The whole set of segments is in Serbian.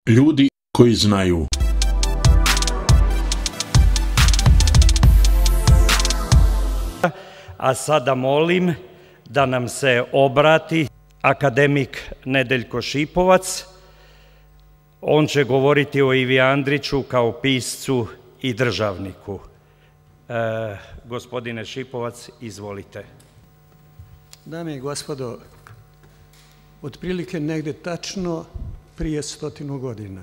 Ljudi koji znaju. A sada molim da nam se obrati akademik Nedeljko Šipovac. On će govoriti o Ivi Andriću kao piscu i državniku. Gospodine Šipovac, izvolite. Dame i gospodo, otprilike negde tačno prije 100 godina,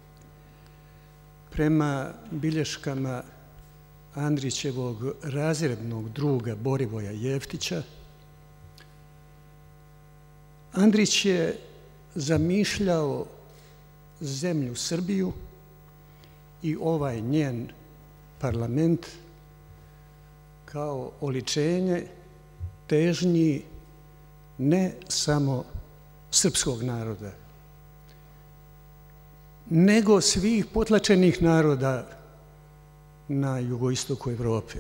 prema bilješkama Andrićevog razrednog druga Borivoja Jeftića, Andrić je zamišljao zemlju Srbiju i ovaj njen parlament kao oličenje težnji ne samo srpskog naroda, nego svih potlačenih naroda na jugoistoku Evrope.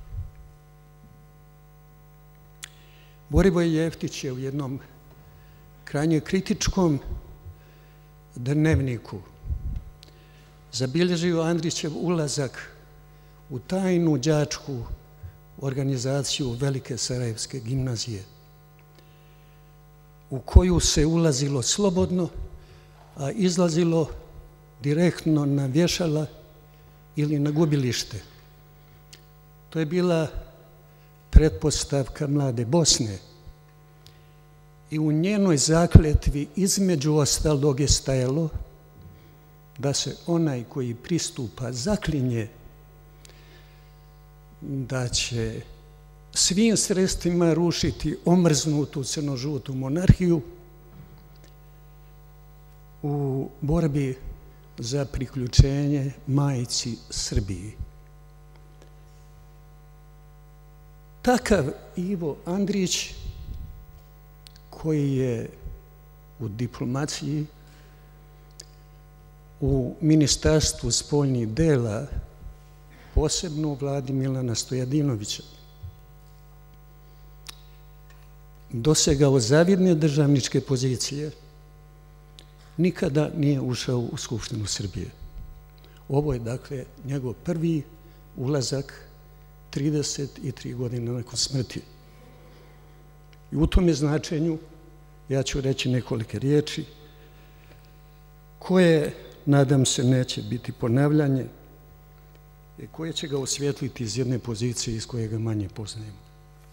Borivoj Jeftić je u jednom krajnje kritičkom dnevniku zabilježio Andrićev ulazak u tajnu đačku organizaciju Velike Sarajevske gimnazije, u koju se ulazilo slobodno, a izlazilo direktno na vješala ili na gubilište. To je bila pretpostavka Mlade Bosne i u njenoj zakletvi između ostalog je stajalo da se onaj koji pristupa zaklinje da će svim sredstvima rušiti omrznutu crnožutu monarhiju u borbi za priključenje majci Srbiji. Takav Ivo Andrić, koji je u diplomaciji, u Ministarstvu spoljnih dela, posebno u vladi Milana Stojadinovića, dosegao zavidne državničke pozicije, nikada nije ušao u Skupštinu Srbije. Ovo je, dakle, njegov prvi ulazak 33 godine nakon smrti. I u tome značenju ja ću reći nekolike riječi koje, nadam se, neće biti ponavljanje i koje će ga osvijetliti iz jedne pozicije iz koje ga manje poznajemo.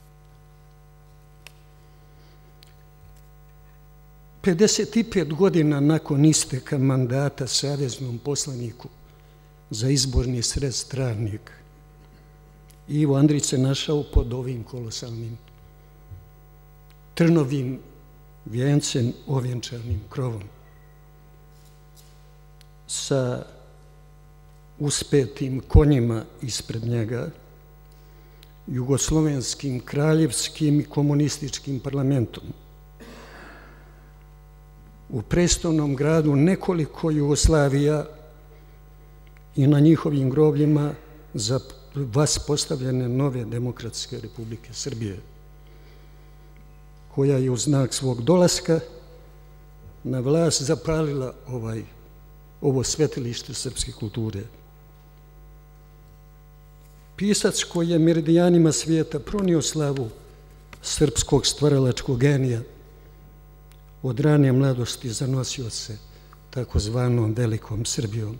55 godina nakon isteka mandata saveznom poslaniku za izborni sred Travnik, Ivo Andrić se našao pod ovim kolosalnim trnovim vijencem ovjenčanim krovom sa uspetim konjima ispred njega, jugoslovenskim, kraljevskim i komunističkim parlamentom. U prestolnom gradu nekoliko Jugoslavija i na njihovim grobljima za vas postavljene nove demokratske Republike Srbije, koja je u znak svog dolaska na vlast zapalila ovo svetilište srpske kulture. Pisac koji je meridijanima svijeta pronio slavu srpskog stvaralačkog genija, od rane mladosti zanosio se takozvanom Velikom Srbijom.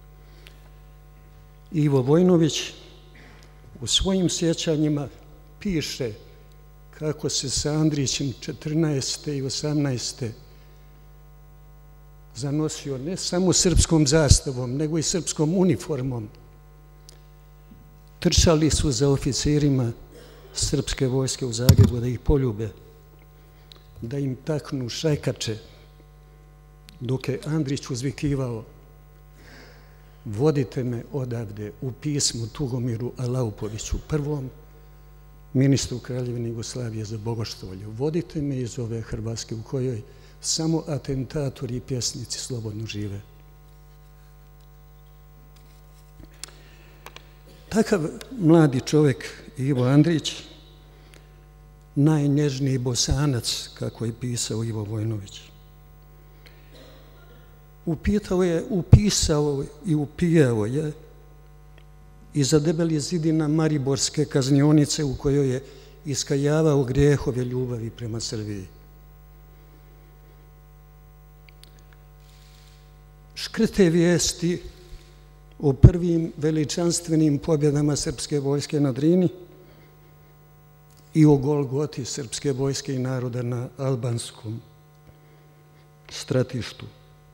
Ivo Vojnović u svojim sjećanjima piše kako se sa Andrićem 14. i 18. zanosio ne samo srpskom zastavom, nego i srpskom uniformom. Trčali su za oficirima srpske vojske u Zagrebu da ih poljube, da im taknu šajkače, dok je Andrić uzvikivao: vodite me odavde, u pismu Tugomiru Alaupoviću, prvom ministru Kraljevine Jugoslavije za bogoštolje. Vodite me iz ove Hrvatske u kojoj samo atentatori i pjesnici slobodno žive. Takav mladi čovjek Ivo Andrić, najnježniji Bosanac, kako je pisao Ivo Vojnović, upisao i upijao je iza debelih zidina Mariborske kaznionice u kojoj je iskajavao grijehove ljubavi prema Srbiji. Škrte vijesti o prvim veličanstvenim pobjedama srpske vojske na Drini i o golgoti srpske vojske i naroda na albanskom stratištu.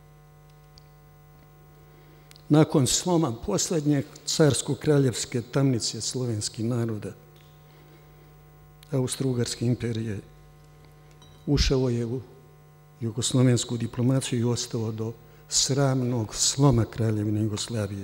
Nakon sloma posljednje carsko-kraljevske tamnice slovenskih naroda, Austro-Ugarske imperije, ušao je u jugoslovensku diplomaciju i ostao do sramnog sloma Kraljevine Jugoslavije.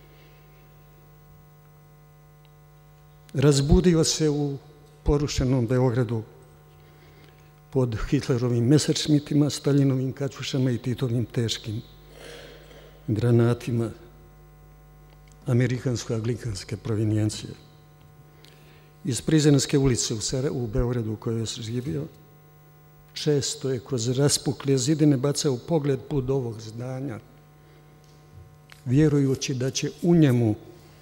Razbudio se u porušenom Beogradu pod Hitlerovim Messerschmittima, Staljinovim kaćušama i Titovim teškim granatima amerikansko-anglikanske provinijencije. Iz Prizrenske ulice u Beogradu u kojoj je živio, često je kroz raspukle zidine bacao pogled put ovog zdanja, vjerujući da će u njemu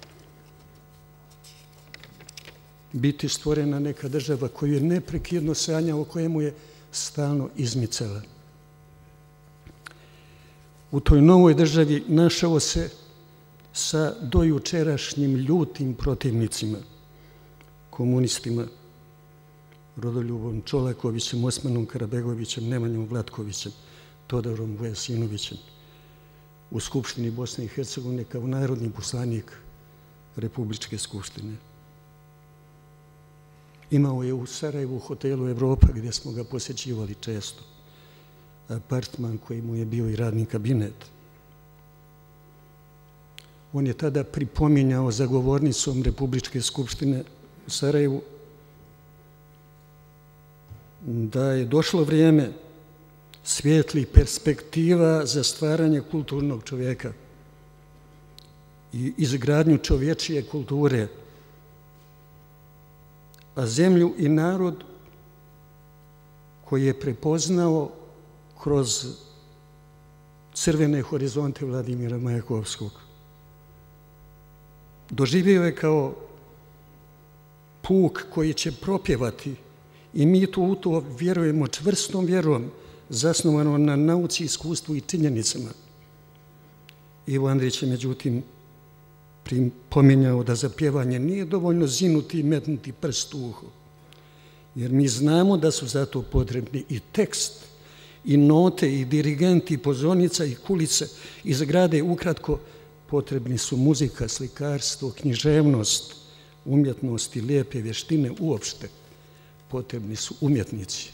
biti stvorena neka država koju je neprekidno sanjao, o kojemu je stalno izmicala. U toj novoj državi našao se sa dojučerašnjim ljutim protivnicima, komunistima, Rodoljubom Čolakovićem, Osmanom Karabegovićem, Nemanjom Vlatkovićem, Todorom Vujasinovićem, u Skupštini Bosne i Hercegovine kao narodni poslanik Republičke skupštine. Imao je u Sarajevu hotelu Evropa, gdje smo ga posjećivali često, apartman koji mu je bio i radni kabinet. On je tada pripominjao za govornicom Republičke skupštine u Sarajevu da je došlo vrijeme svijetlih perspektiva za stvaranje kulturnog čovjeka i izgradnju čovječije kulture, a zemlju i narod koji je prepoznao kroz crvene horizonte Vladimira Majakovskog. Doživio je kao puk koji će propjevati i mi u to vjerujemo čvrstom vjerom, zasnovano na nauci, iskustvu i činjenicama. Ivo Andrić je, međutim, pominjao da za pjevanje nije dovoljno zinuti i metnuti prst u uho, jer mi znamo da su za to potrebni i tekst, i note, i dirigenti, i pozornica, i kulice, i zgrade. Ukratko, potrebni su muzika, slikarstvo, književnost, umjetnost i lijepe vještine uopšte. Potrebni su umjetnici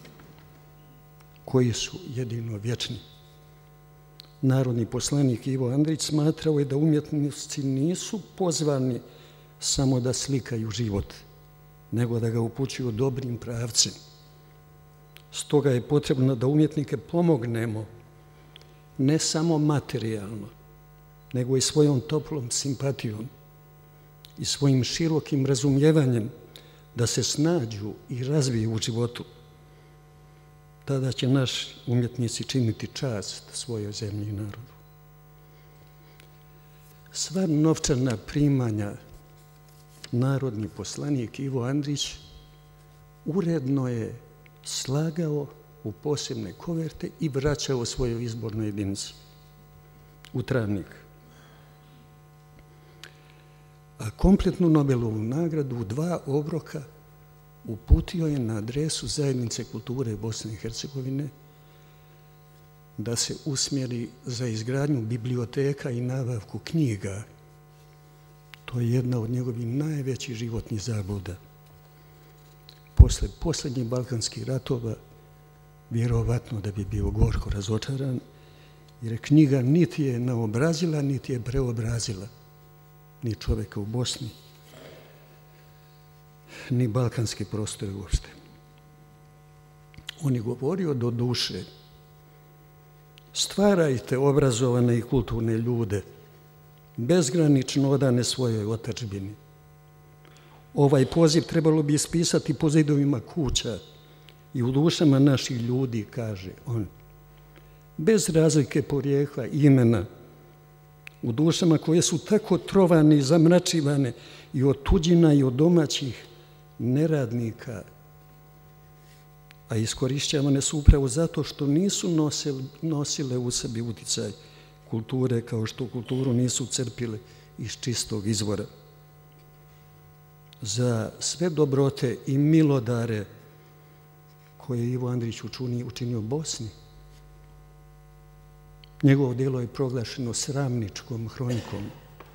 koji su jedino vječni. Narodni poslanik Ivo Andrić smatrao je da umjetnici nisu pozvani samo da slikaju život, nego da ga upućuju dobrim pravcem. Stoga je potrebno da umjetnike pomognemo ne samo materijalno, nego i svojom toplom simpatijom i svojim širokim razumijevanjem da se snađu i razviju u životu. Tada će naši umjetnici činiti čast svojoj zemlji i narodu. Sva novčana primanja narodni poslanik Ivo Andrić uredno je slagao u posebne koverte i vraćao svojoj izbornoj jedinici u Travnik. A kompletnu Nobelovu nagradu u 2 obroka uputio je na adresu Zajednice kulture Bosne i Hercegovine da se usmjeri za izgradnju biblioteka i nabavku knjiga. To je jedna od njegovih najvećih životnih zabluda. Posle posljednjih balkanskih ratova vjerovatno da bi bio gorko razočaran, jer knjiga niti je naobrazila, niti je preobrazila ni čovjeka u Bosni, ni balkanske prostore uopšte. On je govorio do duše: stvarajte obrazovane i kulturne ljude, bezgranično odane svojoj otadžbini. Ovaj poziv trebalo bi ispisati po zidovima kuća i u dušama naših ljudi, kaže on. bez razlike porijekla i imena, u dušama koje su tako trovane i zamračivane i od tuđina i od domaćih neradnika, a iskorišćavane su upravo zato što nisu nosile u sebi uticaj kulture, kao što kulturu nisu crpile iz čistog izvora. Za sve dobrote i milodare koje je Ivo Andrić učinio Bosni, njegovo djelo je proglašeno sramničkom hronikom.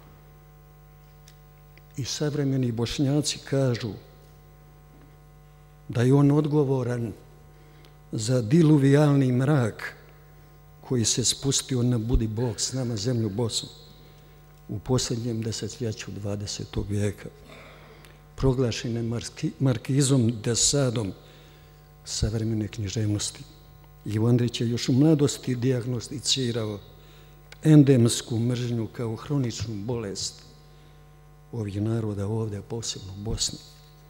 I savremeni Bošnjaci kažu da je on odgovoran za diluvijalni mrak koji se spustio na budi Bog s nama zemlju Bosnu u posljednjem desetljeću 20. vijeka. Proglašen je Markizom de Sadom savremene književnosti. Ivo Andrić je još u mladosti dijagnosticirao endemsku mržnju kao hroničnu bolest ovih naroda ovdje, posebno u Bosni.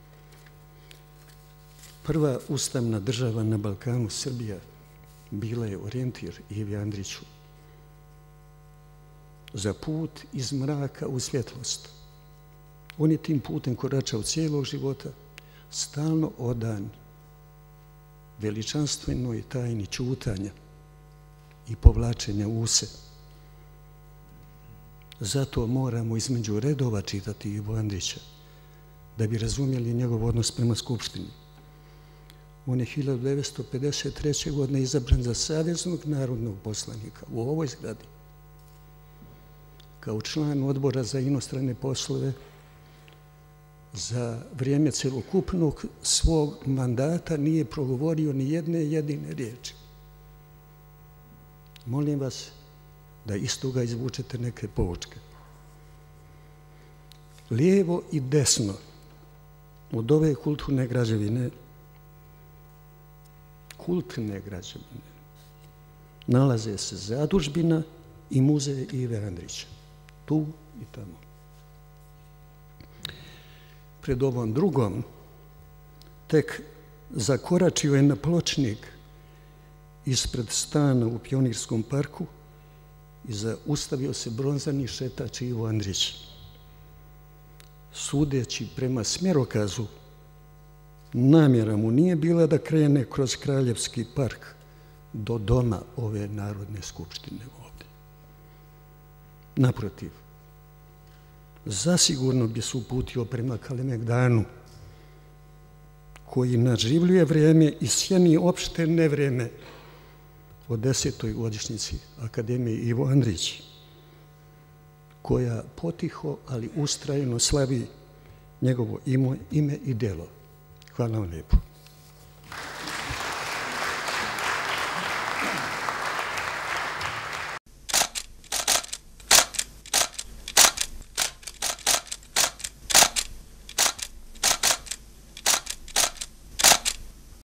Prva ustavna država na Balkanu, Srbija, bila je orijentir Ivi Andriću za put iz mraka u svjetlost. On je tim putem koračao cijelog života, stalno odan veličanstvenoj tajni ćutanja i povlačenja use. Zato moramo između redova čitati Ivo Andrića, da bi razumjeli njegov odnos prema Skupštini. On je 1953. godine izabran za saveznog narodnog poslanika u ovoj zgradi. Kao član odbora za inostrane poslove za vrijeme celokupnog svog mandata nije progovorio ni jedne jedine riječi. Molim vas da iz toga izvučete neke poučke. Lijevo i desno od ove kultne građevine nalaze se zadužbina i muzej Ive Andrića. Tu i tamo. Pred ovom drugom tek zakoračio je na pločnik ispred stana u Pionirskom parku i zaustavio se bronzani šetač Ivo Andrić. Sudeći prema smjerokazu, namjera mu nije bila da krene kroz Kraljevski park do doma ove Narodne skupštine ovdje. Naprotiv, zasigurno bi se uputio prema Kalemegdanu, koji naživljuje vrijeme i sjeni opšte nevrijeme o 10. godišnjici Akademije Ivo Andrić, koja potiho, ali ustrajno slavi njegovo ime i djelo. Hvala vam lijepo.